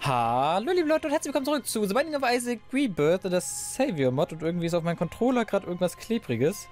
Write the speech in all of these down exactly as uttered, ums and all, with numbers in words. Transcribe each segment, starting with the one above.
Hallo liebe Leute und herzlich willkommen zurück zu The Binding of Isaac Rebirth, das Savior Mod, und irgendwie ist auf meinem Controller gerade irgendwas Klebriges.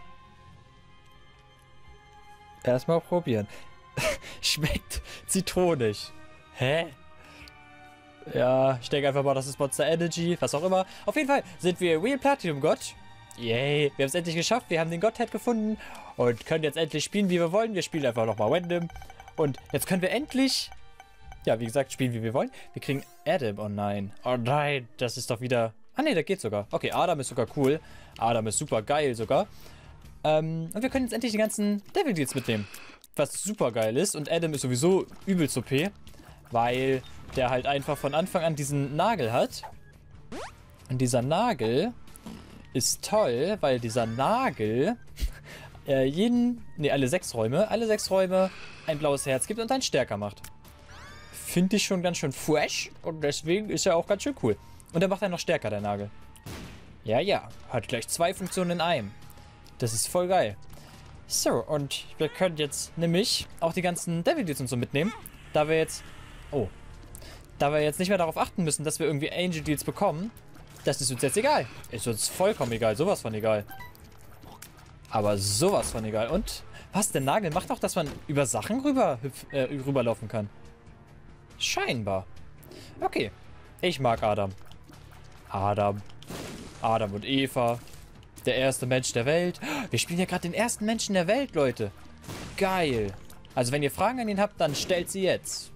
Erstmal probieren. Schmeckt zitronig. Hä? Ja, ich denke einfach mal, das ist Monster Energy, was auch immer. Auf jeden Fall sind wir Real Platinum Gott. Yay, wir haben es endlich geschafft, wir haben den Godhead gefunden und können jetzt endlich spielen, wie wir wollen. Wir spielen einfach nochmal random. Und jetzt können wir endlich... Ja, wie gesagt, spielen, wie wir wollen. Wir kriegen Adam. Oh nein. Oh nein, das ist doch wieder... Ah ne, das geht sogar. Okay, Adam ist sogar cool. Adam ist super geil sogar. Ähm, und wir können jetzt endlich die ganzen Devil Deals mitnehmen. Was super geil ist. Und Adam ist sowieso übelst O P. Weil der halt einfach von Anfang an diesen Nagel hat. Und dieser Nagel ist toll, weil dieser Nagel äh, jeden... Ne, alle sechs Räume. Alle sechs Räume ein blaues Herz gibt und einen stärker macht. Finde ich schon ganz schön fresh und deswegen ist er auch ganz schön cool. Und er macht er noch stärker, der Nagel. Ja, ja, hat gleich zwei Funktionen in einem. Das ist voll geil. So, und wir können jetzt nämlich auch die ganzen Devil Deals und so mitnehmen, da wir jetzt... Oh. Da wir jetzt nicht mehr darauf achten müssen, dass wir irgendwie Angel Deals bekommen. Das ist uns jetzt egal. Ist uns vollkommen egal, sowas von egal. Aber sowas von egal. Und was, der Nagel macht auch, dass man über Sachen rüber, äh, rüberlaufen kann. Scheinbar. Okay. Ich mag Adam. Adam. Adam und Eva. Der erste Mensch der Welt. Wir spielen ja gerade den ersten Menschen der Welt, Leute. Geil. Also wenn ihr Fragen an ihn habt, dann stellt sie jetzt.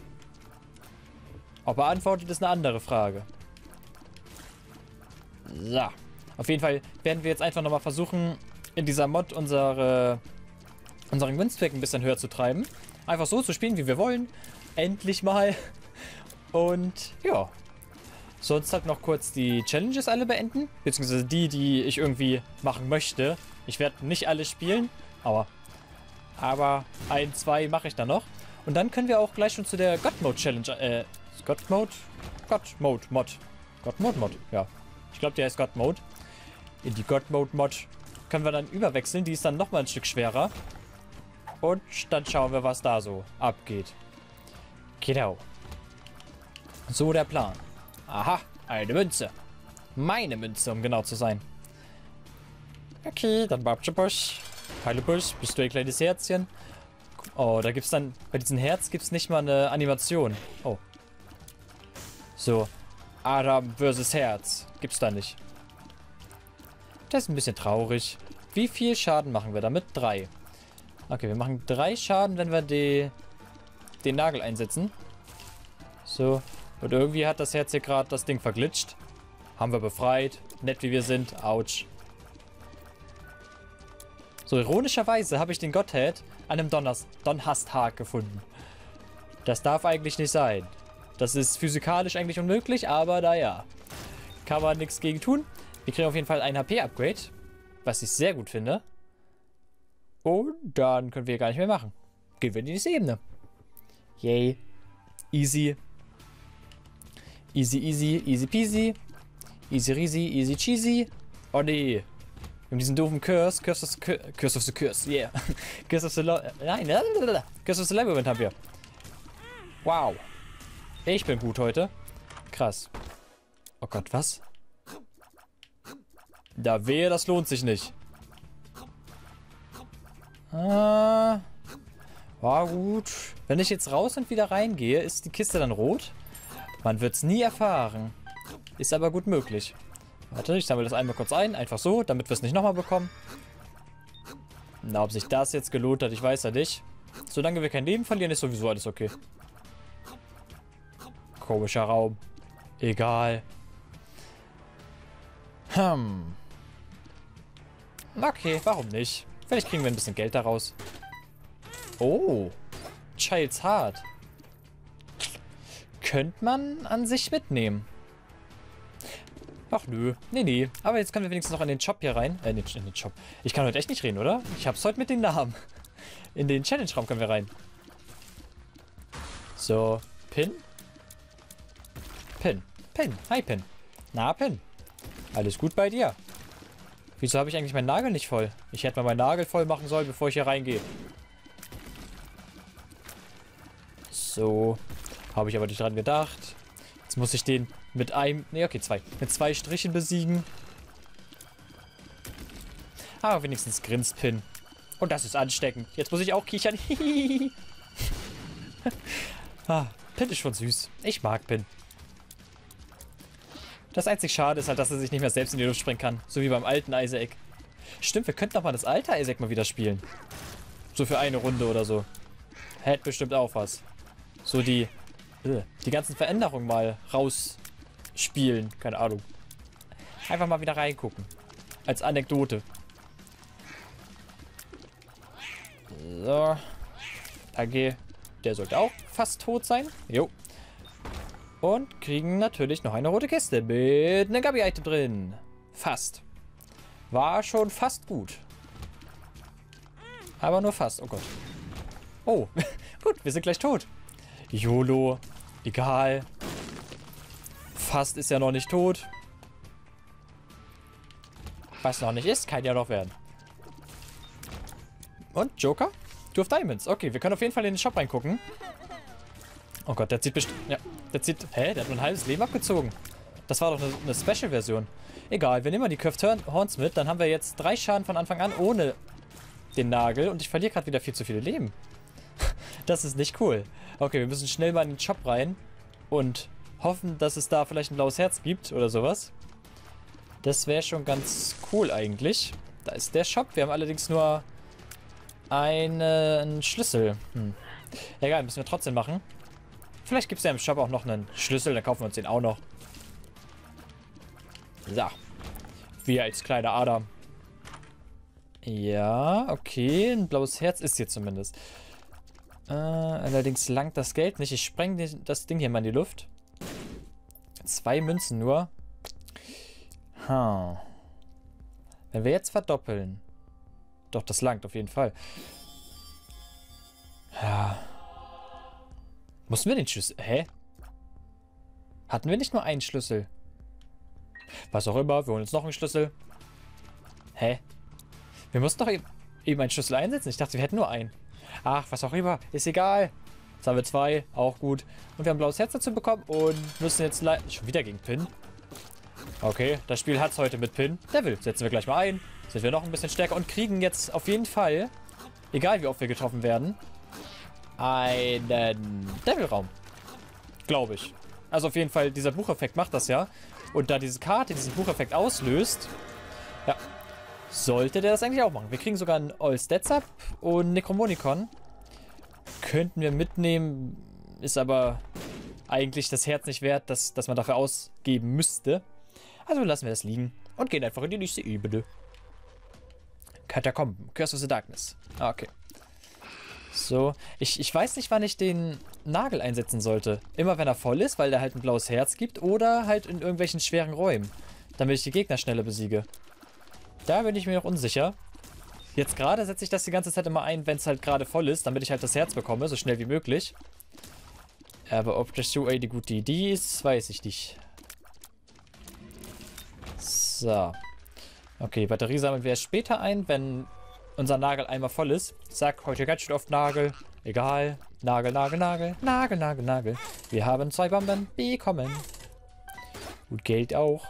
Ob er antwortet, ist eine andere Frage. So. Auf jeden Fall werden wir jetzt einfach nochmal versuchen, in dieser Mod unsere, unseren Winzpack ein bisschen höher zu treiben. Einfach so zu spielen, wie wir wollen. Endlich mal. Und ja. Sonst halt noch kurz die Challenges alle beenden. Beziehungsweise die, die ich irgendwie machen möchte. Ich werde nicht alle spielen. Aber, aber ein, zwei mache ich dann noch. Und dann können wir auch gleich schon zu der God Mode Challenge. Äh, God Mode? God Mode Mod. God Mode Mod, ja. Ich glaube, der heißt God Mode. In die God Mode Mod können wir dann überwechseln. Die ist dann nochmal ein Stück schwerer. Und dann schauen wir, was da so abgeht. Genau. So der Plan. Aha, eine Münze. Meine Münze, um genau zu sein. Okay, dann Babschabusch. Hallo Busch, bist du ein kleines Herzchen? Oh, da gibt's dann, bei diesem Herz gibt's nicht mal eine Animation. Oh. So, Adam versus Herz. Gibt's da nicht. Das ist ein bisschen traurig. Wie viel Schaden machen wir damit? Drei. Okay, wir machen drei Schaden, wenn wir die... den Nagel einsetzen. So. Und irgendwie hat das Herz hier gerade das Ding verglitscht. Haben wir befreit. Nett wie wir sind. Autsch. So, ironischerweise habe ich den Godhead an einem Donners Donnerstag gefunden. Das darf eigentlich nicht sein. Das ist physikalisch eigentlich unmöglich, aber naja. Kann man nichts gegen tun. Wir kriegen auf jeden Fall ein H P-Upgrade. Was ich sehr gut finde. Und dann können wir gar nicht mehr machen. Gehen wir in die nächste Ebene. Yay. Easy. Easy, easy, easy peasy. Easy, easy, easy cheesy. Oh nee. Wir haben diesen doofen Curse. Curse of the Curse. Curse of the Curse, yeah. Curse of the... Nein, Curse of the Labyrinth haben wir. Wow. Ich bin gut heute. Krass. Oh Gott, was? Da wehe, das lohnt sich nicht. Ah... War gut. Wenn ich jetzt raus und wieder reingehe, ist die Kiste dann rot? Man wird es nie erfahren. Ist aber gut möglich. Warte, ich sammle das einmal kurz ein. Einfach so, damit wir es nicht nochmal bekommen. Na, ob sich das jetzt gelohnt hat, ich weiß ja nicht. Solange wir kein Leben verlieren, ist sowieso alles okay. Komischer Raum. Egal. Hm. Okay, warum nicht? Vielleicht kriegen wir ein bisschen Geld daraus. Oh, Child's Heart. Könnte man an sich mitnehmen. Ach nö, nee, nee. Aber jetzt können wir wenigstens noch in den Shop hier rein. Äh, in den, in den Shop. Ich kann heute echt nicht reden, oder? Ich hab's heute mit den Namen. In den Challenge-Raum können wir rein. So, Pin. Pin. Pin. Hi, Pin. Na, Pin. Alles gut bei dir? Wieso habe ich eigentlich meinen Nagel nicht voll? Ich hätte mal meinen Nagel voll machen sollen, bevor ich hier reingehe. So. Habe ich aber nicht dran gedacht. Jetzt Jetzt muss ich den mit einem... Ne, okay, zwei. Mit zwei Strichen besiegen. Aber wenigstens grinst Pin. Und das ist ansteckend. Jetzt muss ich auch kichern. ah, Pin ist schon süß. Ich mag Pin. Das einzig Schade ist halt, dass er sich nicht mehr selbst in die Luft springen kann. So wie beim alten Isaac. Stimmt, wir könnten doch mal das alte Isaac mal wieder spielen. So für eine Runde oder so. Hätte bestimmt auch was. So die, die ganzen Veränderungen mal rausspielen. Keine Ahnung. Einfach mal wieder reingucken. Als Anekdote. So. Danke. Der sollte auch fast tot sein. Jo. Und kriegen natürlich noch eine rote Kiste mit einem Gabi-Item drin. Fast. War schon fast gut. Aber nur fast. Oh Gott. Oh. Gut, wir sind gleich tot. YOLO. Egal. Fast ist ja noch nicht tot. Was noch nicht ist, kann ja noch werden. Und Joker? Two of Diamonds. Okay, wir können auf jeden Fall in den Shop reingucken. Oh Gott, der zieht bestimmt... Ja, der zieht... Hä? Der hat nur ein halbes Leben abgezogen. Das war doch eine, eine Special-Version. Egal, wir nehmen mal die Curved Horns mit. Dann haben wir jetzt drei Schaden von Anfang an ohne den Nagel. Und ich verliere gerade wieder viel zu viele Leben. Das ist nicht cool. Okay, wir müssen schnell mal in den Shop rein. Und hoffen, dass es da vielleicht ein blaues Herz gibt oder sowas. Das wäre schon ganz cool eigentlich. Da ist der Shop. Wir haben allerdings nur einen Schlüssel. Hm. Egal, müssen wir trotzdem machen. Vielleicht gibt es ja im Shop auch noch einen Schlüssel, dann kaufen wir uns den auch noch. So. Wir als kleiner Adam. Ja, okay. Ein blaues Herz ist hier zumindest. Äh, allerdings langt das Geld nicht. Ich spreng das Ding hier mal in die Luft. Zwei Münzen nur. Hm. Wenn wir jetzt verdoppeln. Doch, das langt auf jeden Fall. Ja. Mussten wir den Schlüssel... Hä? Hatten wir nicht nur einen Schlüssel? Was auch immer, wir holen uns noch einen Schlüssel. Hä? Wir mussten doch eben, eben einen Schlüssel einsetzen. Ich dachte, wir hätten nur einen. Ach, was auch immer. Ist egal. Jetzt haben wir zwei. Auch gut. Und wir haben ein blaues Herz dazu bekommen und müssen jetzt leider... Schon wieder gegen Pin. Okay, das Spiel hat es heute mit Pin. Devil, setzen wir gleich mal ein. Sind wir noch ein bisschen stärker und kriegen jetzt auf jeden Fall, egal wie oft wir getroffen werden, einen Devil-Raum. Glaube ich. Also auf jeden Fall, dieser Bucheffekt macht das ja. Und da diese Karte diesen Bucheffekt auslöst, ja, sollte der das eigentlich auch machen. Wir kriegen sogar einen All Stats Up und Necromonicon. Könnten wir mitnehmen, ist aber eigentlich das Herz nicht wert, dass, dass man dafür ausgeben müsste. Also lassen wir das liegen und gehen einfach in die nächste Ebene. Katakomben, Curse of the Darkness. Ah, okay. So, ich, ich weiß nicht, wann ich den Nagel einsetzen sollte. Immer wenn er voll ist, weil der halt ein blaues Herz gibt, oder halt in irgendwelchen schweren Räumen, damit ich die Gegner schneller besiege. Da bin ich mir noch unsicher. Jetzt gerade setze ich das die ganze Zeit immer ein, wenn es halt gerade voll ist, damit ich halt das Herz bekomme, so schnell wie möglich. Aber ob das so eine gute Idee ist, weiß ich nicht. So. Okay, Batterie sammeln wir erst später ein, wenn unser Nagel einmal voll ist. Ich sag heute ganz schön oft Nagel. Egal. Nagel, Nagel, Nagel. Nagel, Nagel, Nagel. Wir haben zwei Bomben bekommen. Und Geld auch.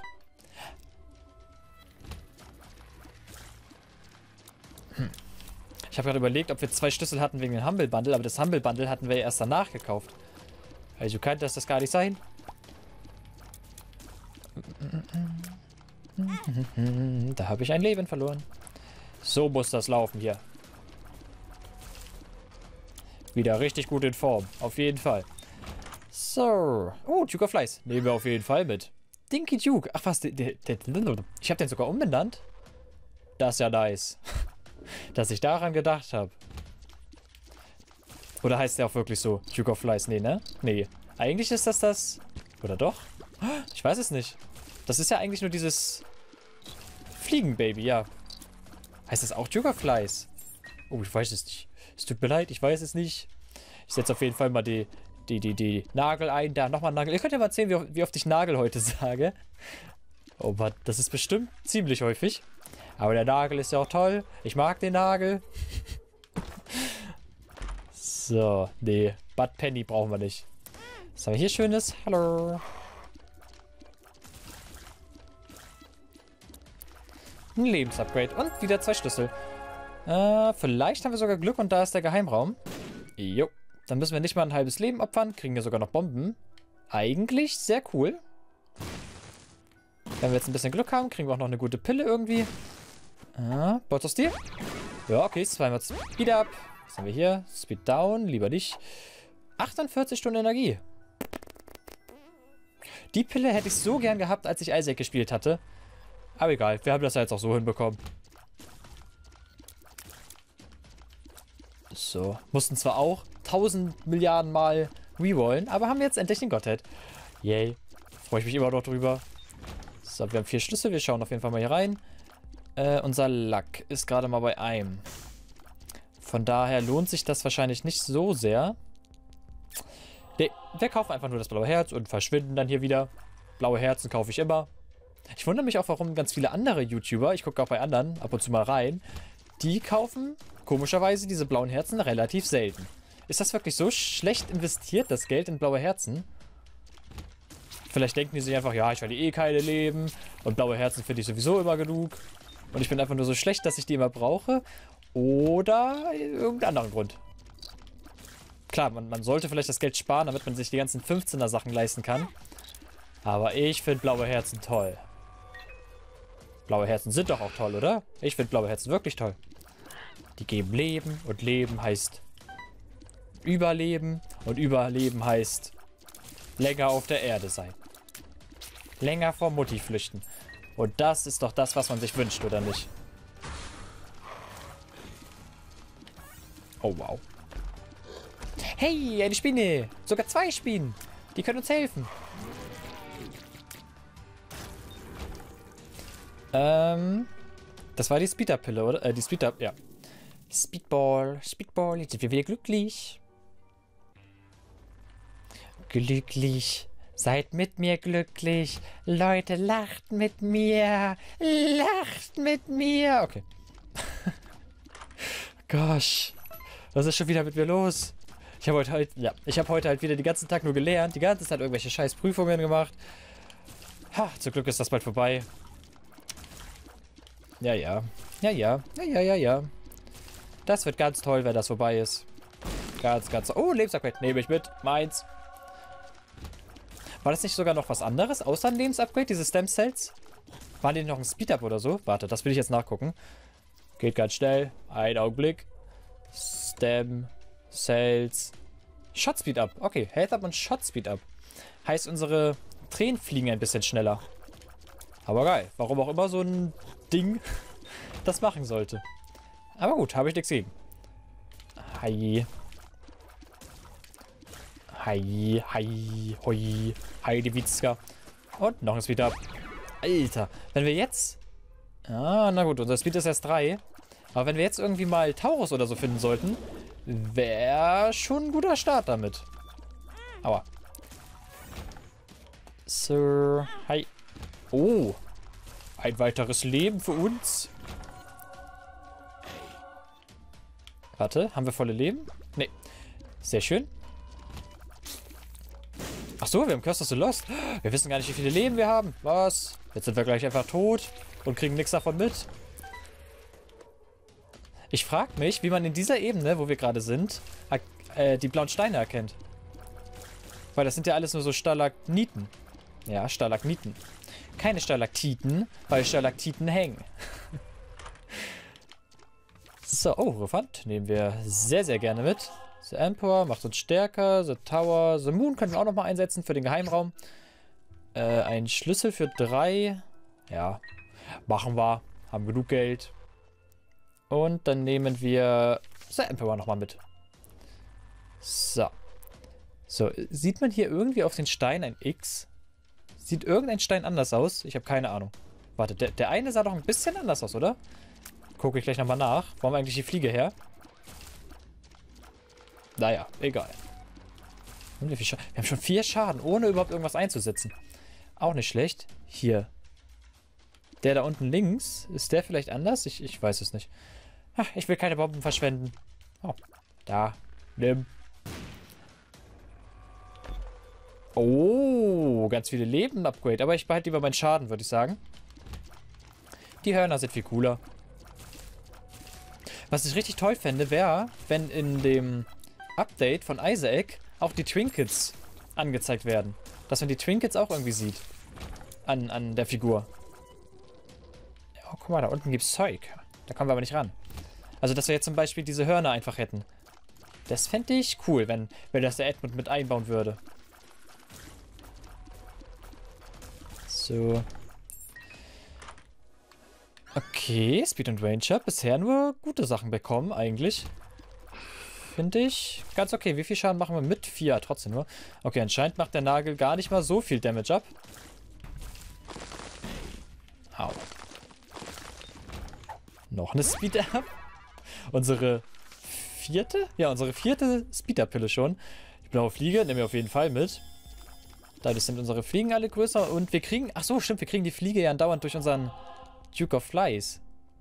Hm. Ich habe gerade überlegt, ob wir zwei Schlüssel hatten wegen dem Humble Bundle, aber das Humble Bundle hatten wir ja erst danach gekauft. Also kann das das gar nicht sein. Da habe ich ein Leben verloren. So muss das laufen hier. Wieder richtig gut in Form. Auf jeden Fall. So. Oh, Duke of Flies. Nehmen wir auf jeden Fall mit. Dinky Duke. Ach was, der, der, der, ich habe den sogar umbenannt. Das ist ja nice. Dass ich daran gedacht habe. Oder heißt der auch wirklich so? Duke of Flies? Nee, ne? Nee. Eigentlich ist das das... Oder doch? Ich weiß es nicht. Das ist ja eigentlich nur dieses... Fliegenbaby, ja. Heißt das auch Duke of Flies? Oh, ich weiß es nicht. Es tut mir leid, ich weiß es nicht. Ich setze auf jeden Fall mal die, die, die, die Nagel ein. Da, nochmal Nagel. Ihr könnt ja mal erzählen, wie, wie oft ich Nagel heute sage. Oh Mann, das ist bestimmt ziemlich häufig. Aber der Nagel ist ja auch toll. Ich mag den Nagel. So, nee. Bud Penny brauchen wir nicht. Was haben wir hier Schönes? Hallo. Ein Lebensupgrade und wieder zwei Schlüssel. Äh, vielleicht haben wir sogar Glück und da ist der Geheimraum. Jo. Dann müssen wir nicht mal ein halbes Leben opfern. Kriegen wir sogar noch Bomben. Eigentlich sehr cool. Wenn wir jetzt ein bisschen Glück haben, kriegen wir auch noch eine gute Pille irgendwie. Ah, Bottos-Stil. Ja, okay, zweimal Speed up. Was haben wir hier? Speed down, lieber nicht. achtundvierzig Stunden Energie. Die Pille hätte ich so gern gehabt, als ich Isaac gespielt hatte. Aber egal, wir haben das ja jetzt auch so hinbekommen. So, mussten zwar auch tausend Milliarden Mal rerollen, aber haben jetzt endlich den Godhead. Yay, freue ich mich immer noch drüber. So, wir haben vier Schlüssel, wir schauen auf jeden Fall mal hier rein. Äh, unser Lack ist gerade mal bei einem. Von daher lohnt sich das wahrscheinlich nicht so sehr. Ne, wir kaufen einfach nur das blaue Herz und verschwinden dann hier wieder. Blaue Herzen kaufe ich immer. Ich wundere mich auch, warum ganz viele andere YouTuber, ich gucke auch bei anderen ab und zu mal rein, die kaufen komischerweise diese blauen Herzen relativ selten. Ist das wirklich so schlecht investiert, das Geld in blaue Herzen? Vielleicht denken die sich einfach, ja, ich werde eh keine leben und blaue Herzen finde ich sowieso immer genug. Und ich bin einfach nur so schlecht, dass ich die immer brauche. Oder irgendeinen anderen Grund. Klar, man, man sollte vielleicht das Geld sparen, damit man sich die ganzen fünfzehner Sachen leisten kann. Aber ich finde blaue Herzen toll. Blaue Herzen sind doch auch toll, oder? Ich finde blaue Herzen wirklich toll. Die geben Leben und Leben heißt Überleben und Überleben heißt länger auf der Erde sein. Länger vor Mutti flüchten. Und das ist doch das, was man sich wünscht, oder nicht? Oh, wow. Hey, eine Spinne. Sogar zwei Spinnen. Die können uns helfen. Ähm, das war die Speed-Up-Pille, oder? Äh, die Speed-Up, ja. Speedball, Speedball, jetzt sind wir wieder glücklich. Glücklich. Seid mit mir glücklich. Leute, lacht mit mir. Lacht mit mir. Okay. Gosh. Was ist schon wieder mit mir los? Ich habe heute halt, ja, ich habe heute halt wieder den ganzen Tag nur gelernt. Die ganze Zeit irgendwelche scheiß Prüfungen gemacht. Ha, zum Glück ist das bald vorbei. Ja, ja. Ja, ja. Ja, ja, ja, ja. Das wird ganz toll, wenn das vorbei ist. Ganz, ganz... Oh, Lebensupgrade. Nehme ich mit. Meins. War das nicht sogar noch was anderes, außer ein Lebensupgrade, diese Stem Cells? War die noch ein Speed-Up oder so? Warte, das will ich jetzt nachgucken. Geht ganz schnell. Ein Augenblick. Stem Cells. Shot Speed-Up. Okay, Health-Up und Shot Speed-Up. Heißt, unsere Tränen fliegen ein bisschen schneller. Aber geil. Warum auch immer so ein Ding das machen sollte. Aber gut, habe ich nichts gegen. Hi. Hi, hi, hoi, Heidi Witzka. Und noch ein Speed-Up. Alter, wenn wir jetzt... Ah, na gut, unser Speed ist erst drei. Aber wenn wir jetzt irgendwie mal Taurus oder so finden sollten, wäre schon ein guter Start damit. Aua. Sir, hi. Oh, ein weiteres Leben für uns. Warte, haben wir volle Leben? Nee. Sehr schön. Ach so, wir haben Curse of the Lost. Wir wissen gar nicht, wie viele Leben wir haben. Was? Jetzt sind wir gleich einfach tot und kriegen nichts davon mit. Ich frage mich, wie man in dieser Ebene, wo wir gerade sind, äh, die blauen Steine erkennt. Weil das sind ja alles nur so Stalagniten. Ja, Stalagniten. Keine Stalaktiten, weil Stalaktiten hängen. So, oh, Refund nehmen wir sehr, sehr gerne mit. The Emperor macht uns stärker. The Tower. The Moon können wir auch nochmal einsetzen für den Geheimraum. Äh, ein Schlüssel für drei. Ja, machen wir. Haben genug Geld. Und dann nehmen wir The Emperor nochmal mit. So. So, sieht man hier irgendwie auf den Stein ein X? Sieht irgendein Stein anders aus? Ich habe keine Ahnung. Warte, der, der eine sah doch ein bisschen anders aus, oder? Gucke ich gleich nochmal nach. Wo haben wir eigentlich die Fliege her? Naja, egal. Wir haben schon vier Schaden, ohne überhaupt irgendwas einzusetzen. Auch nicht schlecht. Hier. Der da unten links, ist der vielleicht anders? Ich, ich weiß es nicht. Ach, ich will keine Bomben verschwenden. Oh, da. Nimm. Oh, ganz viele Leben-Upgrade. Aber ich behalte lieber meinen Schaden, würde ich sagen. Die Hörner sind viel cooler. Was ich richtig toll fände, wäre, wenn in dem Update von Isaac auch die Trinkets angezeigt werden. Dass man die Trinkets auch irgendwie sieht. An, an der Figur. Oh, guck mal, da unten gibt's Zeug. Da kommen wir aber nicht ran. Also, dass wir jetzt zum Beispiel diese Hörner einfach hätten. Das fände ich cool, wenn, wenn das der Edmund mit einbauen würde. So. Okay, Speed und Ranger. Bisher nur gute Sachen bekommen, eigentlich. Finde ich ganz okay. Wie viel Schaden machen wir mit? vier, trotzdem nur. Okay, anscheinend macht der Nagel gar nicht mal so viel Damage ab. Au. Noch eine Speed-Up. Unsere vierte? Ja, unsere vierte Speed-Up-Pille schon. Die blaue Fliege nehmen wir auf jeden Fall mit. Dadurch sind unsere Fliegen alle größer und wir kriegen... Ach so, stimmt, wir kriegen die Fliege ja andauernd durch unseren Duke of Flies.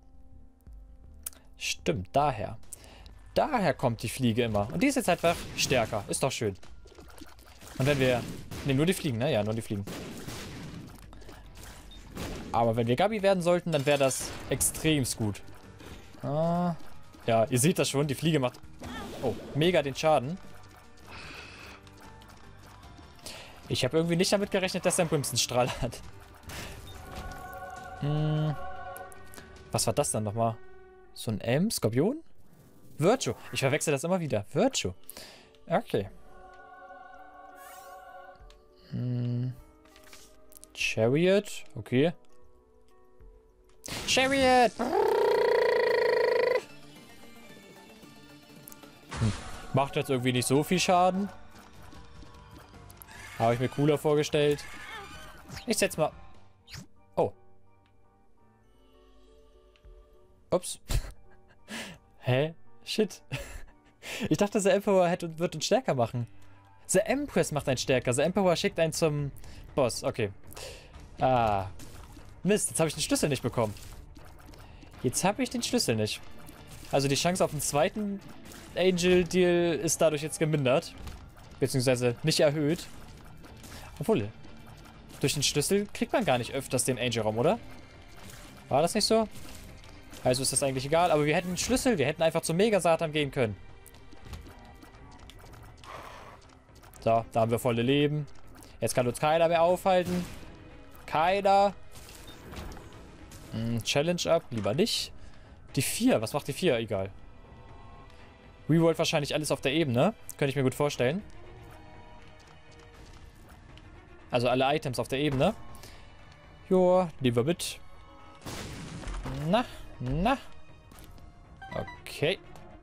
Stimmt, daher. Daher kommt die Fliege immer. Und die ist jetzt einfach stärker. Ist doch schön. Und wenn wir... Ne, nur die Fliegen, ne? Ja, nur die Fliegen. Aber wenn wir Gabi werden sollten, dann wäre das extremst gut. Ah, ja, ihr seht das schon. Die Fliege macht... Oh, mega den Schaden. Ich habe irgendwie nicht damit gerechnet, dass er einen Brimstone-Strahl hat. Hm. Was war das dann nochmal? So ein M? Skorpion? Virtue. Ich verwechsel das immer wieder. Virtue. Okay. Hm. Chariot. Okay. Chariot! Hm. Macht jetzt irgendwie nicht so viel Schaden. Habe ich mir cooler vorgestellt. Ich setz mal... Oh. Ups. Hä? Shit. Ich dachte, The Emperor hätte, wird uns stärker machen. The Empress macht einen stärker. The Emperor schickt einen zum Boss. Okay. Ah. Mist, jetzt habe ich den Schlüssel nicht bekommen. Jetzt habe ich den Schlüssel nicht. Also die Chance auf den zweiten Angel-Deal ist dadurch jetzt gemindert. Beziehungsweise nicht erhöht. Obwohl, durch den Schlüssel kriegt man gar nicht öfters den Angel-Raum, oder? War das nicht so? Also ist das eigentlich egal, aber wir hätten einen Schlüssel, wir hätten einfach zum Mega-Satan gehen können. So, da haben wir volle Leben. Jetzt kann uns keiner mehr aufhalten. Keiner. Hm, Challenge up, lieber nicht. Die vier, was macht die vier? Egal. Reworld wahrscheinlich alles auf der Ebene. Könnte ich mir gut vorstellen. Also alle Items auf der Ebene. Joa, nehmen wir mit. Na, na. Okay.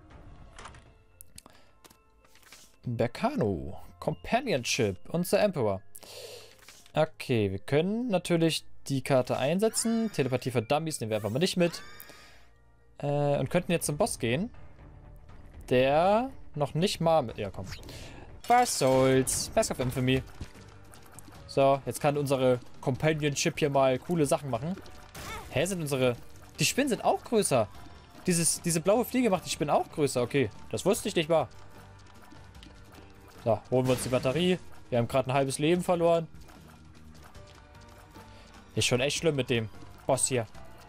Berkano. Companionship und The Emperor. Okay, wir können natürlich die Karte einsetzen. Telepathie für Dummies nehmen wir einfach mal nicht mit. Äh, und könnten jetzt zum Boss gehen. Der noch nicht mal mit... Ja, komm. Was soll's? Mask of Infamy. So, jetzt kann unsere Companionship hier mal coole Sachen machen. Hä, sind unsere... Die Spinnen sind auch größer. Dieses, diese blaue Fliege macht die Spinnen auch größer. Okay, das wusste ich nicht wahr. So, holen wir uns die Batterie. Wir haben gerade ein halbes Leben verloren. Ist schon echt schlimm mit dem Boss hier.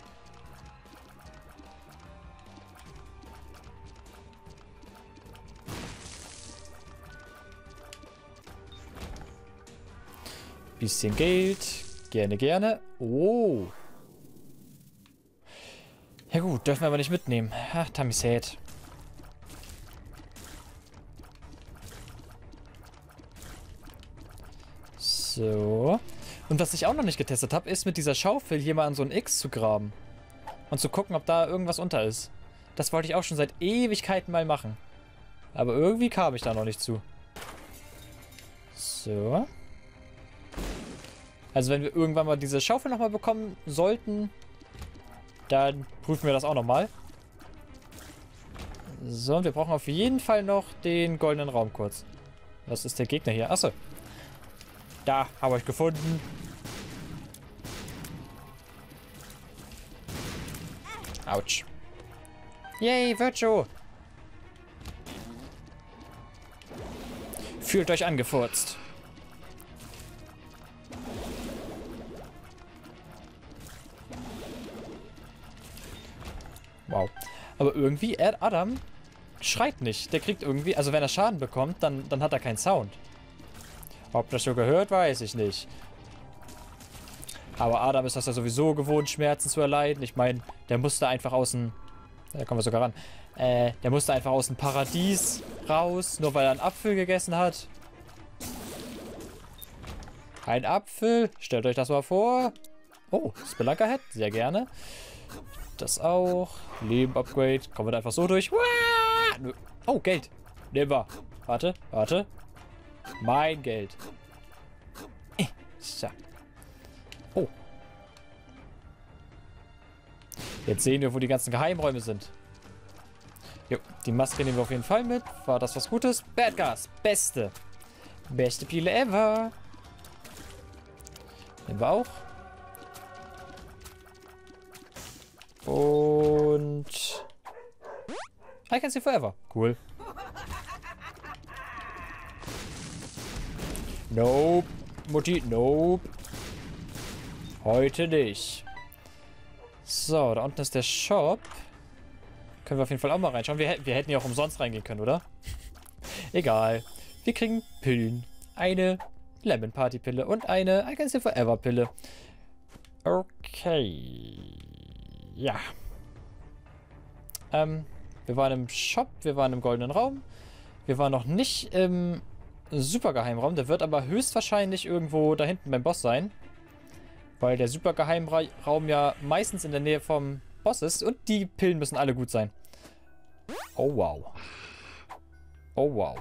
Bisschen Geld. Gerne, gerne. Oh. Ja gut, dürfen wir aber nicht mitnehmen. Ach, Tammy's Head. So. Und was ich auch noch nicht getestet habe, ist mit dieser Schaufel hier mal an so ein X zu graben. Und zu gucken, ob da irgendwas unter ist. Das wollte ich auch schon seit Ewigkeiten mal machen. Aber irgendwie kam ich da noch nicht zu. So. Also wenn wir irgendwann mal diese Schaufel nochmal bekommen sollten, dann prüfen wir das auch nochmal. So, und wir brauchen auf jeden Fall noch den goldenen Raum kurz. Was ist der Gegner hier? Achso. Da, habe ich gefunden. Autsch. Yay, Virtue. Fühlt euch angefurzt. Wow. Aber irgendwie, Adam schreit nicht. Der kriegt irgendwie, also wenn er Schaden bekommt, dann, dann hat er keinen Sound. Ob das so gehört, weiß ich nicht. Aber Adam ist das ja sowieso gewohnt, Schmerzen zu erleiden. Ich meine, der musste einfach aus dem... Da kommen wir sogar ran. Äh, der musste einfach aus dem Paradies raus, nur weil er einen Apfel gegessen hat. Ein Apfel. Stellt euch das mal vor. Oh, Spelunker Head. Sehr gerne. Das auch. Leben Upgrade. Kommen wir da einfach so durch. Oh, Geld. Nehmen wir. Warte, warte. Mein Geld. So. Oh. Jetzt sehen wir, wo die ganzen Geheimräume sind. Jo, die Maske nehmen wir auf jeden Fall mit. War das was Gutes? Bad Gas. Beste. Beste Pile ever. Nehmen wir auch. Und... I can see forever. Cool. Nope. Mutti, nope. Heute nicht. So, da unten ist der Shop. Können wir auf jeden Fall auch mal reinschauen. Wir, wir hätten ja auch umsonst reingehen können, oder? Egal. Wir kriegen Pillen. Eine Lemon Party Pille und eine I Can See Forever Pille. Okay. Ja. Ähm, wir waren im Shop, wir waren im goldenen Raum. Wir waren noch nicht im Supergeheimraum. Der wird aber höchstwahrscheinlich irgendwo da hinten beim Boss sein. Weil der Supergeheimraum ja meistens in der Nähe vom Boss ist. Und die Pillen müssen alle gut sein. Oh, wow. Oh, wow.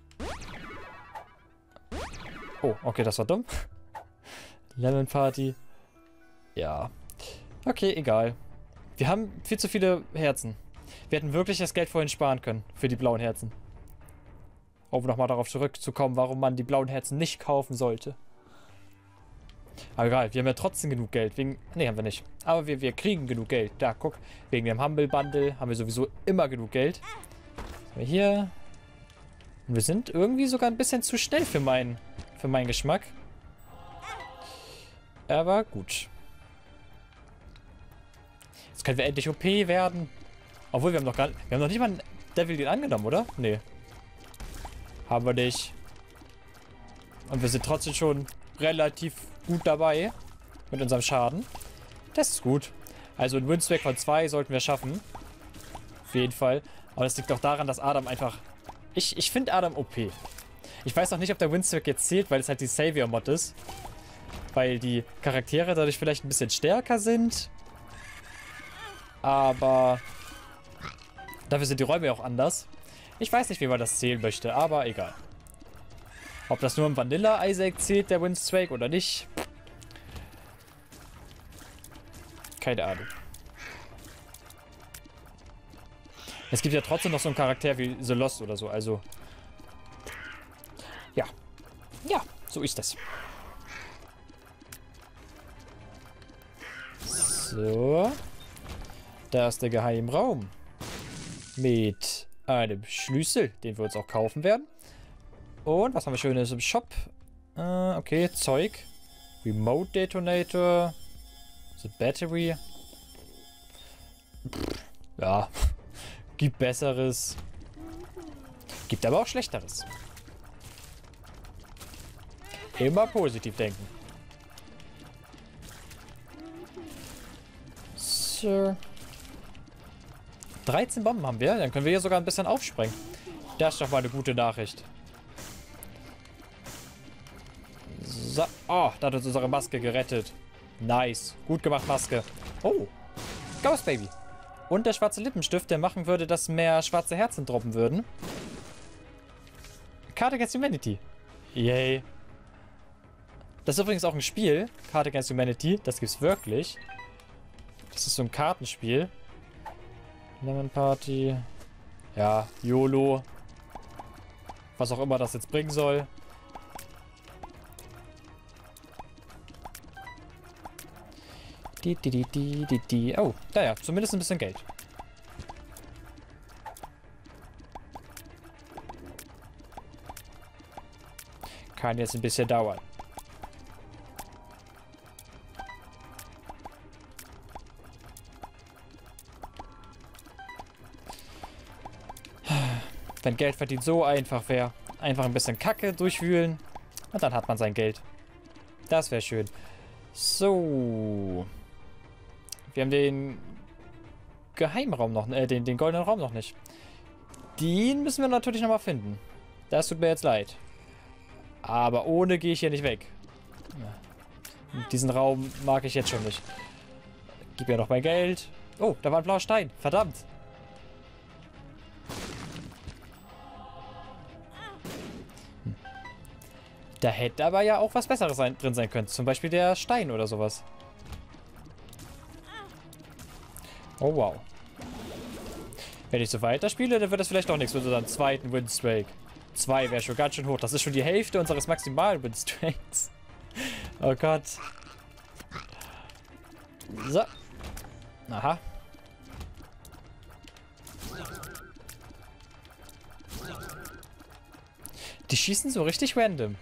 Oh, okay, das war dumm. Lemon Party. Ja. Okay, egal. Wir haben viel zu viele Herzen. Wir hätten wirklich das Geld vorhin sparen können. Für die blauen Herzen. Um nochmal darauf zurückzukommen, warum man die blauen Herzen nicht kaufen sollte. Aber egal, wir haben ja trotzdem genug Geld. Wegen. Ne, haben wir nicht. Aber wir, wir kriegen genug Geld. Da, guck. Wegen dem Humble Bundle haben wir sowieso immer genug Geld. Was haben wir hier? Und wir sind irgendwie sogar ein bisschen zu schnell für meinen, für meinen Geschmack. Aber gut. Jetzt können wir endlich O P werden. Obwohl, wir haben noch gar wir haben noch nicht mal einen Devil Deal angenommen, oder? Nee. Haben wir nicht. Und wir sind trotzdem schon relativ gut dabei. Mit unserem Schaden. Das ist gut. Also ein Windswag von zwei sollten wir schaffen. Auf jeden Fall. Aber das liegt auch daran, dass Adam einfach... Ich, ich finde Adam O P. Ich weiß auch nicht, ob der Windswag jetzt zählt, weil es halt die Savior-Mod ist. Weil die Charaktere dadurch vielleicht ein bisschen stärker sind. Aber... Dafür sind die Räume ja auch anders. Ich weiß nicht, wie man das zählen möchte, aber egal. Ob das nur im Vanilla Isaac zählt, der Windswag, oder nicht. Keine Ahnung. Es gibt ja trotzdem noch so einen Charakter wie The Lost oder so, also... Ja. Ja, so ist das. So. Da ist der Geheimraum. Mit einem Schlüssel, den wir uns auch kaufen werden. Und was haben wir Schönes im Shop? Äh, okay, Zeug. Remote Detonator. The Battery. Pff, ja. Gibt Besseres. Gibt aber auch Schlechteres. Immer positiv denken. So. dreizehn Bomben haben wir. Dann können wir hier sogar ein bisschen aufspringen. Das ist doch mal eine gute Nachricht. So. Oh, da hat uns unsere Maske gerettet. Nice. Gut gemacht, Maske. Oh. Ghost Baby. Und der schwarze Lippenstift, der machen würde, dass mehr schwarze Herzen droppen würden. Card Against Humanity. Yay. Das ist übrigens auch ein Spiel. Card Against Humanity. Das gibt's wirklich. Das ist so ein Kartenspiel. Lemon Party. Ja, YOLO. Was auch immer das jetzt bringen soll. Die, die, die, die, die, die. Oh, naja, zumindest ein bisschen Geld. Kann jetzt ein bisschen dauern. Wenn Geld verdient so einfach wäre. Einfach ein bisschen Kacke durchwühlen. Und dann hat man sein Geld. Das wäre schön. So. Wir haben den Geheimraum noch, äh, den, den goldenen Raum noch nicht. Den müssen wir natürlich nochmal finden. Das tut mir jetzt leid. Aber ohne gehe ich hier nicht weg. Diesen Raum mag ich jetzt schon nicht. Gib mir noch mein Geld. Oh, da war ein blauer Stein. Verdammt. Hm. Da hätte aber ja auch was Besseres sein, drin sein können. Zum Beispiel der Stein oder sowas. Oh, wow. Wenn ich so weiterspiele, dann wird das vielleicht auch nichts mit unserem zweiten Windstreak. Zwei wäre schon ganz schön hoch. Das ist schon die Hälfte unseres maximalen Windstreaks. Oh Gott. So. Aha. Die schießen so richtig random.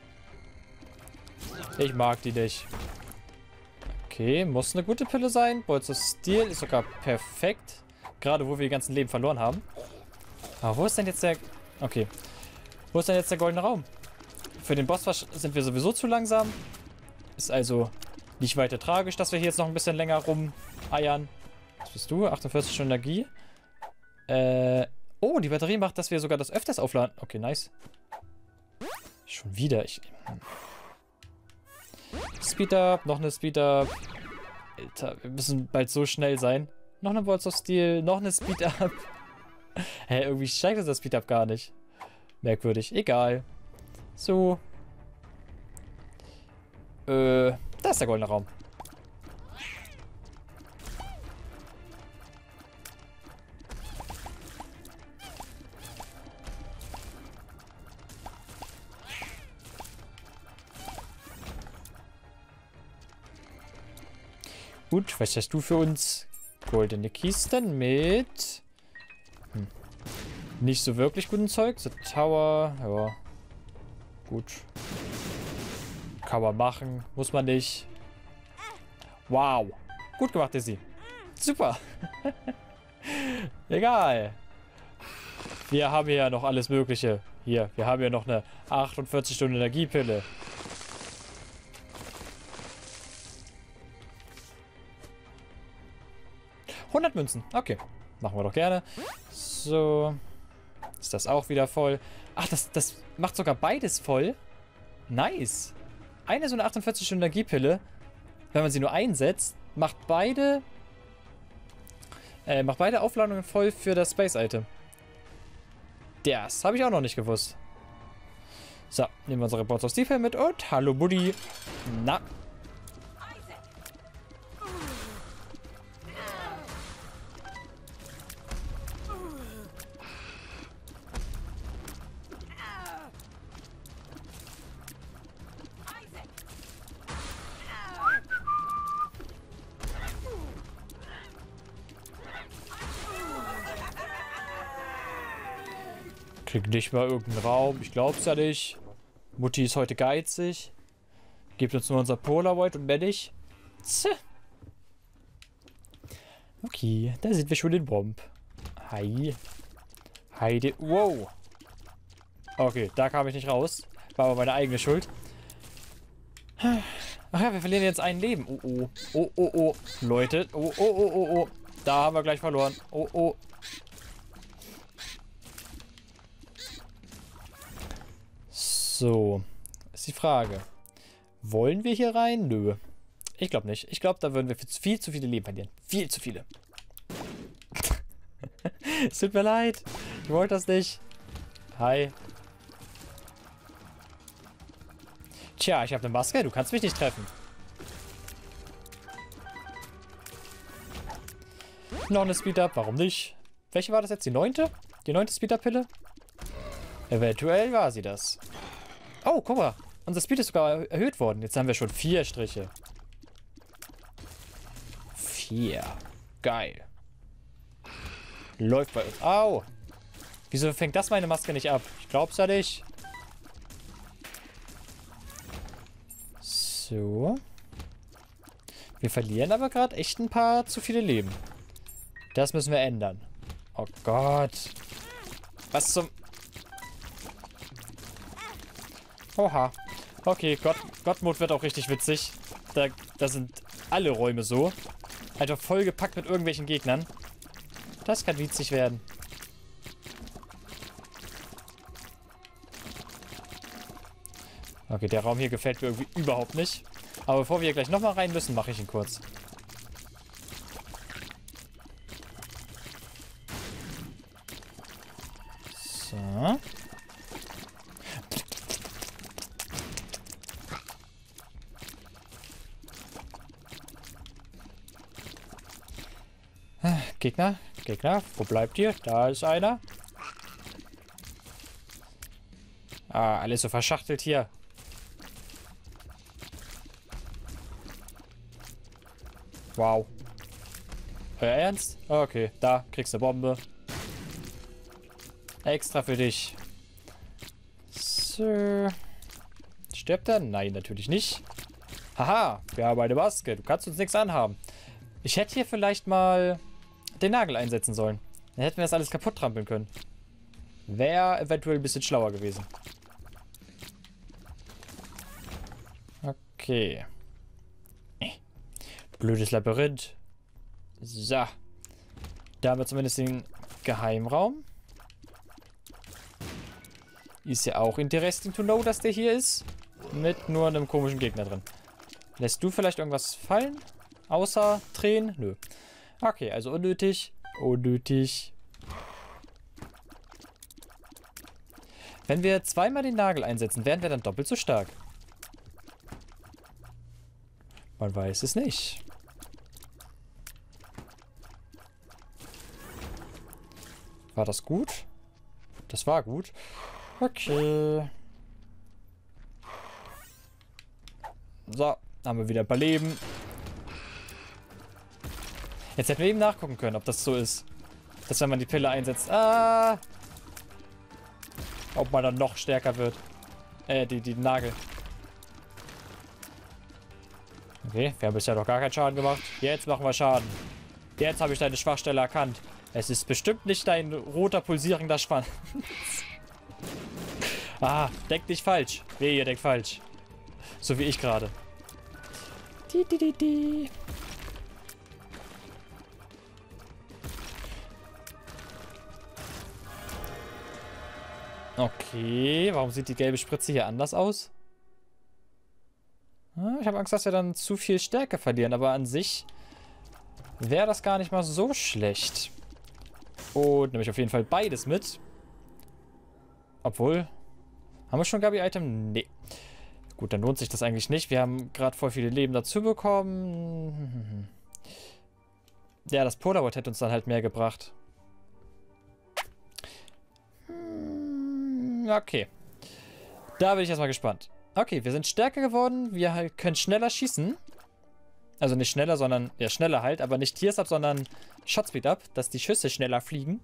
Ich mag die nicht. Okay, muss eine gute Pille sein. Bolts of Steel ist sogar perfekt. Gerade wo wir die ganzen Leben verloren haben. Aber wo ist denn jetzt der... Okay. Wo ist denn jetzt der goldene Raum? Für den Boss sind wir sowieso zu langsam. Ist also nicht weiter tragisch, dass wir hier jetzt noch ein bisschen länger rumeiern. Was bist du? achtundvierzig Stunden Energie. Äh... Oh, die Batterie macht, dass wir sogar das öfters aufladen. Okay, nice. Schon wieder. Ich... Speed Up, noch eine Speed Up. Alter, wir müssen bald so schnell sein. Noch eine Bolts of Steel, noch eine Speed Up. Hä, irgendwie steigt das Speed Up gar nicht. Merkwürdig. Egal. So. Äh, da ist der goldene Raum. Gut, was hast du für uns? Goldene Kisten mit... Hm. Nicht so wirklich guten Zeug. The Tower, ja. Gut. Kann man machen. Muss man nicht. Wow. Gut gemacht, Dizzy. Super. Egal. Wir haben ja noch alles Mögliche. Hier, wir haben ja noch eine achtundvierzig Stunden Energiepille. hundert Münzen. Okay. Machen wir doch gerne. So. Ist das auch wieder voll. Ach, das, das macht sogar beides voll. Nice. Eine so eine achtundvierzig Stunden Energiepille, wenn man sie nur einsetzt, macht beide äh, macht beide Aufladungen voll für das Space-Item. Das habe ich auch noch nicht gewusst. So, nehmen wir unsere Bolts of Steel mit und hallo Buddy. Na. Krieg nicht mal irgendeinen Raum. Ich glaub's ja nicht. Mutti ist heute geizig. Gibt uns nur unser Polaroid und mehr nicht. Tch. Okay, da sind wir schon in Bomb. Hi. Heide. Wow. Okay, da kam ich nicht raus. War aber meine eigene Schuld. Ach ja, wir verlieren jetzt ein Leben. Oh, oh. Oh, oh, oh. Leute. Oh, oh, oh, oh, oh. Da haben wir gleich verloren. Oh, oh. So, ist die Frage. Wollen wir hier rein? Nö. Ich glaube nicht. Ich glaube, da würden wir viel zu viele Leben verlieren. Viel zu viele. Es tut mir leid. Ich wollte das nicht. Hi. Tja, ich habe eine Maske. Du kannst mich nicht treffen. Noch eine Speed-Up. Warum nicht? Welche war das jetzt? Die neunte? Die neunte Speed-Up-Pille? Eventuell war sie das. Oh, guck mal. Unser Speed ist sogar erhöht worden. Jetzt haben wir schon vier Striche. Vier. Geil. Läuft bei uns. Au. Wieso fängt das meine Maske nicht ab? Ich glaub's ja nicht. So. Wir verlieren aber gerade echt ein paar zu viele Leben. Das müssen wir ändern. Oh Gott. Was zum... Oha. Okay, Gott, Gottmod wird auch richtig witzig. Da, da sind alle Räume so. Einfach vollgepackt mit irgendwelchen Gegnern. Das kann witzig werden. Okay, der Raum hier gefällt mir irgendwie überhaupt nicht. Aber bevor wir gleich nochmal rein müssen, mache ich ihn kurz. So. Gegner, Gegner, wo bleibt ihr? Da ist einer. Ah, alles so verschachtelt hier. Wow. Euer Ernst? Okay, da kriegst du eine Bombe. Extra für dich. So. Stirbt er? Nein, natürlich nicht. Haha, wir haben eine Maske. Du kannst uns nichts anhaben. Ich hätte hier vielleicht mal den Nagel einsetzen sollen. Dann hätten wir das alles kaputt trampeln können. Wäre eventuell ein bisschen schlauer gewesen. Okay. Blödes Labyrinth. So. Da haben wir zumindest den Geheimraum. Ist ja auch interesting to know, dass der hier ist. Mit nur einem komischen Gegner drin. Lässt du vielleicht irgendwas fallen? Außer Tränen? Nö. Okay, also unnötig. Unnötig. Wenn wir zweimal den Nagel einsetzen, werden wir dann doppelt so stark. Man weiß es nicht. War das gut? Das war gut. Okay. So, haben wir wieder ein paar Leben. Jetzt hätten wir eben nachgucken können, ob das so ist. Dass wenn man die Pille einsetzt, ah, ob man dann noch stärker wird. Äh, die, die Nagel. Okay, wir haben bisher noch gar keinen Schaden gemacht. Jetzt machen wir Schaden. Jetzt habe ich deine Schwachstelle erkannt. Es ist bestimmt nicht dein roter pulsierender Schwanz. Ah, denk nicht falsch. Nee, ihr denkt falsch. So wie ich gerade. Die, die, die, die. Okay, warum sieht die gelbe Spritze hier anders aus? Ich habe Angst, dass wir dann zu viel Stärke verlieren, aber an sich wäre das gar nicht mal so schlecht. Und nehme ich auf jeden Fall beides mit. Obwohl, haben wir schon Gabi-Item? Nee. Gut, dann lohnt sich das eigentlich nicht. Wir haben gerade voll viele Leben dazu bekommen. Ja, das Polarwood hätte uns dann halt mehr gebracht. Okay. Da bin ich erstmal gespannt. Okay, wir sind stärker geworden. Wir können schneller schießen. Also nicht schneller, sondern... Ja, schneller halt. Aber nicht Tears Up, sondern Shotspeed Up. Dass die Schüsse schneller fliegen.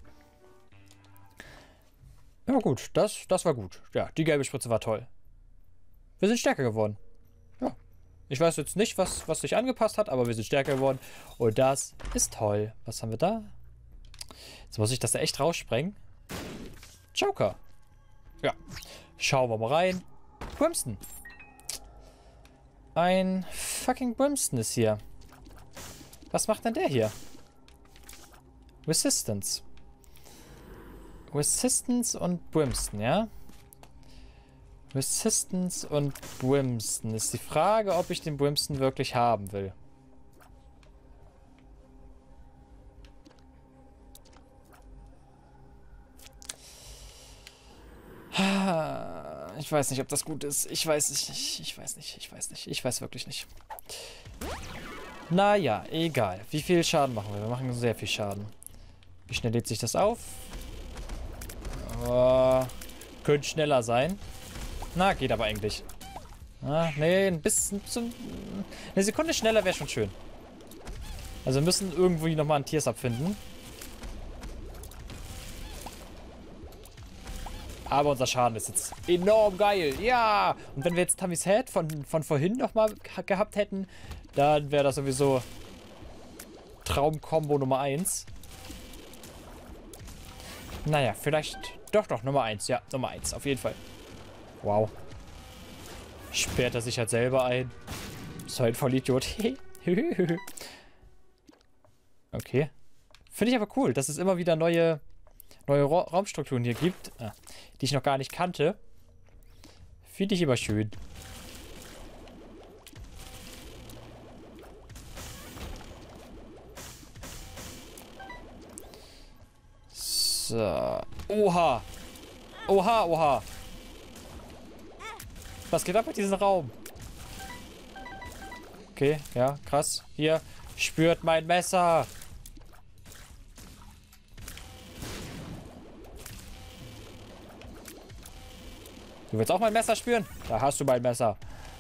Ja gut, das, das war gut. Ja, die gelbe Spritze war toll. Wir sind stärker geworden. Ja. Ich weiß jetzt nicht, was, was sich angepasst hat, aber wir sind stärker geworden. Und das ist toll. Was haben wir da? Jetzt muss ich das da echt raussprengen. Joker. Ja. Schauen wir mal rein. Brimston. Ein fucking Brimston ist hier. Was macht denn der hier? Resistance. Resistance und Brimston, ja? Resistance und Brimston. Ist die Frage, ob ich den Brimston wirklich haben will. Ich weiß nicht, ob das gut ist. Ich weiß nicht. Ich, ich weiß nicht. Ich weiß nicht. Ich weiß wirklich nicht. Naja, egal. Wie viel Schaden machen wir? Wir machen sehr viel Schaden. Wie schnell lädt sich das auf? Oh, könnte schneller sein. Na, geht aber eigentlich. Ah, nee, ein bisschen... bisschen eine Sekunde schneller wäre schon schön. Also wir müssen irgendwie nochmal einen Tears Up finden. Aber unser Schaden ist jetzt enorm geil. Ja! Und wenn wir jetzt Tammy's Head von, von vorhin nochmal gehabt hätten, dann wäre das sowieso Traumkombo Nummer eins. Naja, vielleicht Doch, doch, Nummer eins. Ja, Nummer eins. Auf jeden Fall. Wow. Sperrt er sich halt selber ein. So ein Vollidiot. Okay. Finde ich aber cool, dass es immer wieder neue, neue Ra Raumstrukturen hier gibt, ah, die ich noch gar nicht kannte. Finde ich immer schön. So. Oha. Oha, oha. Was geht ab mit diesem Raum? Okay, ja, krass. Hier, spürt mein Messer. Du willst auch mein Messer spüren? Da hast du mein Messer.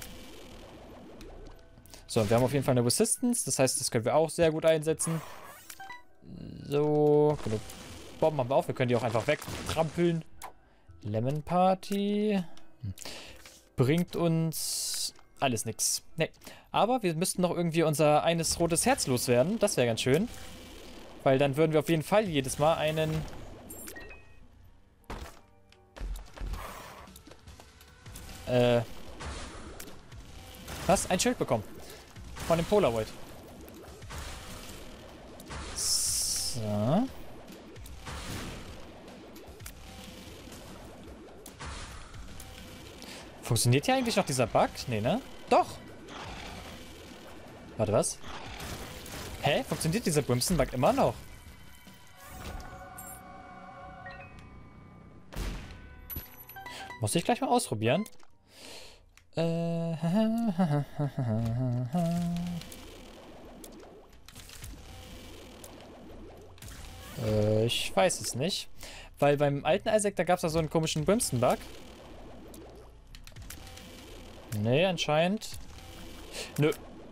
So, wir haben auf jeden Fall eine Resistance. Das heißt, das können wir auch sehr gut einsetzen. So, genug Bomben haben wir auch. Wir können die auch einfach wegtrampeln. Lemon Party. Hm. Bringt uns alles nichts. Nee. Aber wir müssten noch irgendwie unser eines rotes Herz loswerden. Das wäre ganz schön. Weil dann würden wir auf jeden Fall jedes Mal einen... Äh... Was? Ein Schild bekommen. Von dem Polaroid. So... Funktioniert hier eigentlich noch dieser Bug? Nee, ne? Doch! Warte, was? Hä? Funktioniert dieser Brimstone-Bug immer noch? Muss ich gleich mal ausprobieren? Äh... äh ich weiß es nicht. Weil beim alten Isaac, da gab es da so einen komischen Brimstone-Bug. Nee, anscheinend. Nö.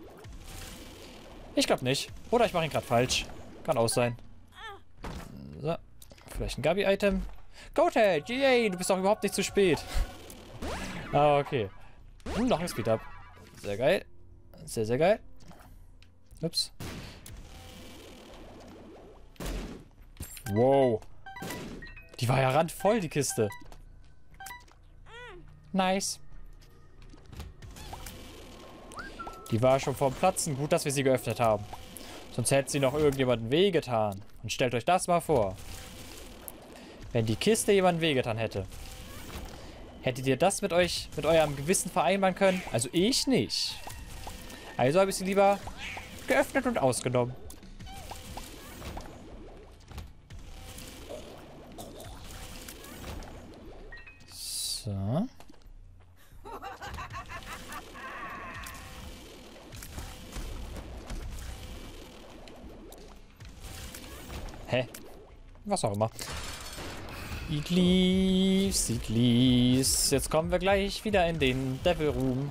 Ich glaube nicht. Oder ich mache ihn gerade falsch. Kann auch sein. So. Vielleicht ein Gabi-Item. Goathead! Yay! Du bist doch überhaupt nicht zu spät. Ah, okay. Hm, noch ein Speed-Up. Sehr geil. Sehr, sehr geil. Ups. Wow. Die war ja randvoll, die Kiste. Nice. Die war schon vorm Platzen. Gut, dass wir sie geöffnet haben. Sonst hätte sie noch irgendjemandem wehgetan. Und stellt euch das mal vor. Wenn die Kiste jemandem wehgetan hätte. Hättet ihr das mit euch, mit eurem Gewissen vereinbaren können? Also ich nicht. Also habe ich sie lieber geöffnet und ausgenommen. So. Hä? Was auch immer. Iglis, Iglis. Jetzt kommen wir gleich wieder in den Devil Room.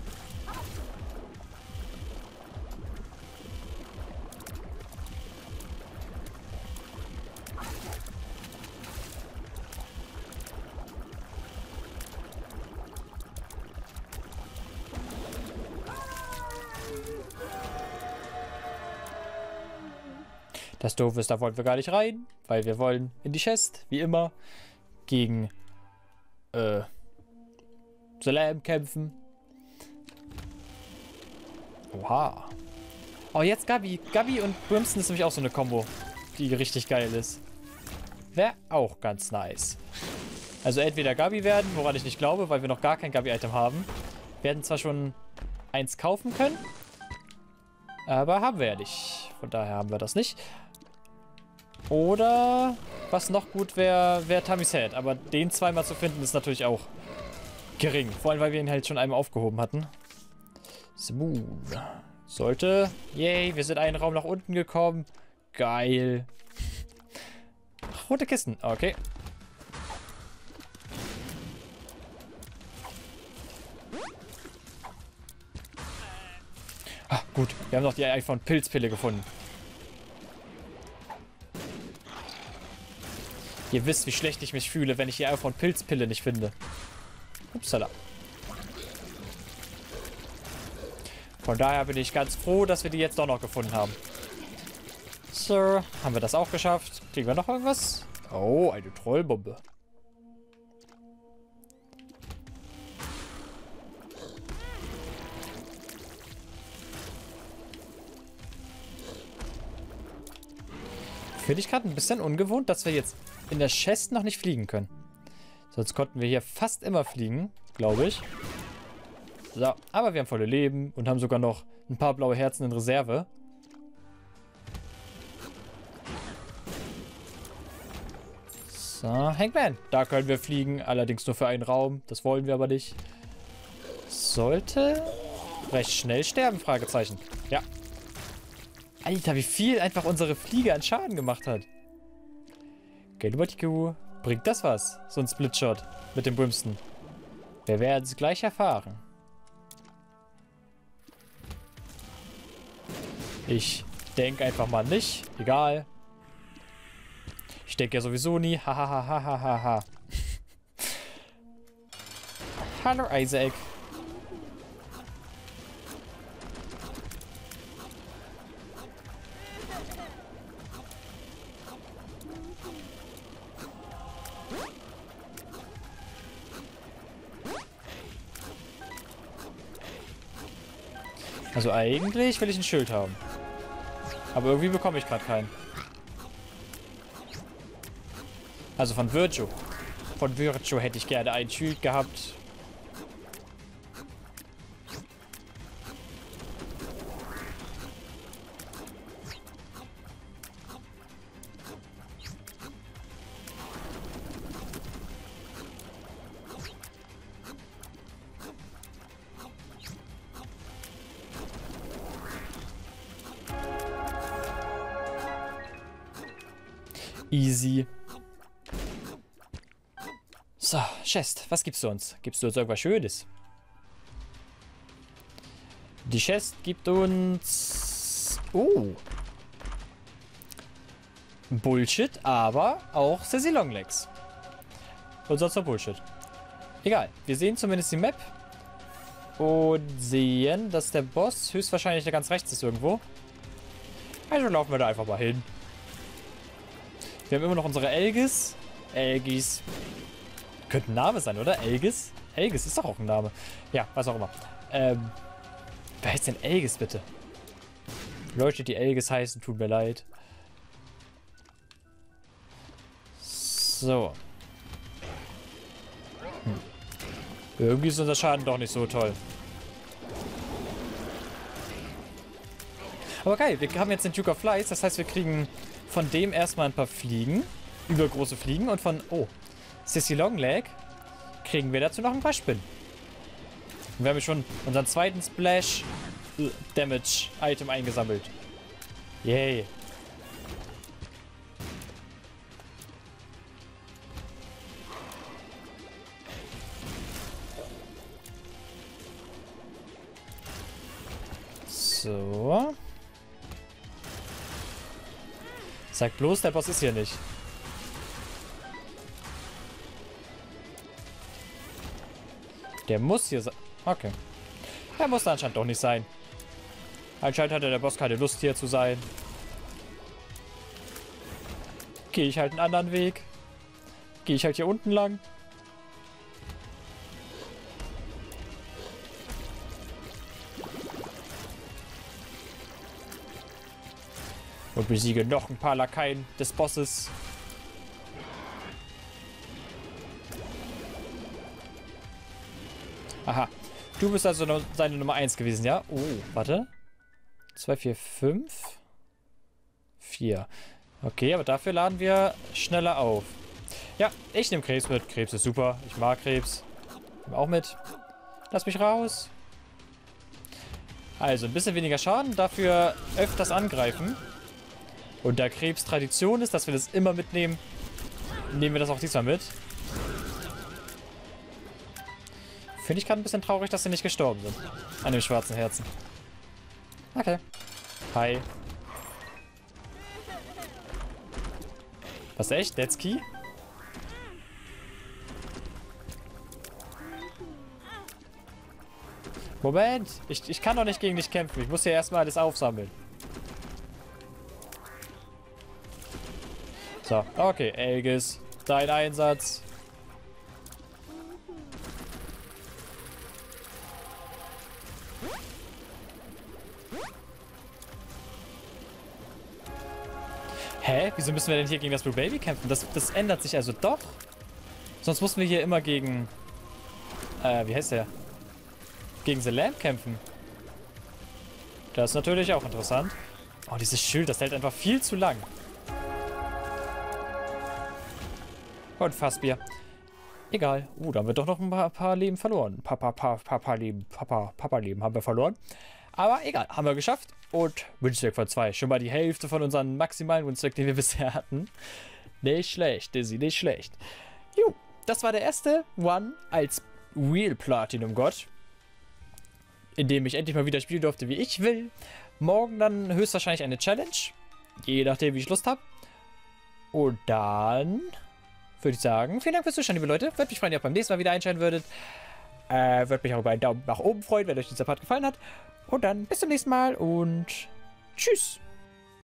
Das Doofe ist, da wollen wir gar nicht rein, weil wir wollen in die Chest, wie immer, gegen äh, Salam kämpfen. Oha. Oh, jetzt Gabi. Gabi und Brimstone ist nämlich auch so eine Kombo, die richtig geil ist. Wäre auch ganz nice. Also entweder Gabi werden, woran ich nicht glaube, weil wir noch gar kein Gabi-Item haben. Wir werden zwar schon eins kaufen können, aber haben wir ja nicht. Von daher haben wir das nicht. Oder, was noch gut wäre, wäre Tammy's Head. Aber den zweimal zu finden, ist natürlich auch gering. Vor allem, weil wir ihn halt schon einmal aufgehoben hatten. Smooth. Sollte. Yay, wir sind einen Raum nach unten gekommen. Geil. Rote Kisten. Okay. Ah, gut. Wir haben noch die iPhone-Pilzpille gefunden. Ihr wisst, wie schlecht ich mich fühle, wenn ich die iPhone-Pilzpille nicht finde. Upsala. Von daher bin ich ganz froh, dass wir die jetzt doch noch gefunden haben. So, haben wir das auch geschafft. Kriegen wir noch irgendwas? Oh, eine Trollbombe. Finde ich gerade ein bisschen ungewohnt, dass wir jetzt in der Chest noch nicht fliegen können. Sonst konnten wir hier fast immer fliegen, glaube ich. So, aber wir haben volle Leben und haben sogar noch ein paar blaue Herzen in Reserve. So, Hangman. Da können wir fliegen, allerdings nur für einen Raum. Das wollen wir aber nicht. Sollte recht schnell sterben, Fragezeichen. Ja. Alter, wie viel einfach unsere Fliege an Schaden gemacht hat. Gelubatiku. Bringt das was? So ein Splitshot mit dem Brimston. Wir werden es gleich erfahren. Ich denke einfach mal nicht. Egal. Ich denke ja sowieso nie. Hahaha. Hallo Isaac. Also eigentlich will ich ein Schild haben. Aber irgendwie bekomme ich gerade keinen. Also von Virtue. Von Virtue hätte ich gerne ein Schild gehabt. Easy. So, Chest, was gibst du uns? Gibst du uns irgendwas Schönes? Die Chest gibt uns... Oh. Bullshit, aber auch Sassy Longlegs. Und sonst noch Bullshit. Egal, wir sehen zumindest die Map. Und sehen, dass der Boss höchstwahrscheinlich da ganz rechts ist irgendwo. Also laufen wir da einfach mal hin. Wir haben immer noch unsere Elgis. Elgis. Könnte ein Name sein, oder? Elgis? Elgis ist doch auch ein Name. Ja, was auch immer. Ähm, wer heißt denn Elgis, bitte? Leute, die Elgis heißen, tut mir leid. So. Hm. Irgendwie ist unser Schaden doch nicht so toll. Aber geil, wir haben jetzt den Duke of Flies. Das heißt, wir kriegen von dem erstmal ein paar Fliegen. Übergroße Fliegen. Und von, oh, Sassy Longleg kriegen wir dazu noch ein paar Spinnen. Und wir haben schon unseren zweiten Splash Damage Item eingesammelt. Yay. So. Sag bloß, der Boss ist hier nicht. Der muss hier sein. Okay. Der muss da anscheinend doch nicht sein. Anscheinend hatte der Boss keine Lust hier zu sein. Gehe ich halt einen anderen Weg. Gehe ich halt hier unten lang. Und besiege noch ein paar Lakaien des Bosses. Aha. Du bist also no- seine Nummer eins gewesen, ja? Oh, warte. zwei, vier, fünf. vier. Okay, aber dafür laden wir schneller auf. Ja, ich nehme Krebs mit. Krebs ist super. Ich mag Krebs. Nimm auch mit. Lass mich raus. Also, ein bisschen weniger Schaden. Dafür öfters angreifen. Und da Krebs Tradition ist, dass wir das immer mitnehmen, nehmen wir das auch diesmal mit. Finde ich gerade ein bisschen traurig, dass sie nicht gestorben sind. An dem schwarzen Herzen. Okay. Hi. Was, echt? That's key? Moment. Ich, ich kann doch nicht gegen dich kämpfen. Ich muss hier erstmal alles aufsammeln. So, okay, Elgis, dein Einsatz. Hä? Wieso müssen wir denn hier gegen das Blue Baby kämpfen? Das, das ändert sich also doch. Sonst mussten wir hier immer gegen... Äh, wie heißt der? Gegen The Lamp kämpfen. Das ist natürlich auch interessant. Oh, dieses Schild, das hält einfach viel zu lang. Und Fassbier. Egal. Uh, da haben wir doch noch ein paar, paar Leben verloren. Papa, Papa, Papa Leben, Papa, Papa Leben haben wir verloren. Aber egal, haben wir geschafft. Und Windstreak von zwei. Schon mal die Hälfte von unseren maximalen Windstreak, den wir bisher hatten. Nicht schlecht, Dizzy, nicht schlecht. Jo, das war der erste One als Real Platinum Gott. In dem ich endlich mal wieder spielen durfte, wie ich will. Morgen dann höchstwahrscheinlich eine Challenge. Je nachdem, wie ich Lust habe. Und dann würde ich sagen, vielen Dank fürs Zuschauen, liebe Leute. Würde mich freuen, wenn ihr auch beim nächsten Mal wieder einschalten würdet. Äh, würde mich auch über einen Daumen nach oben freuen, wenn euch dieser Part gefallen hat. Und dann bis zum nächsten Mal und tschüss.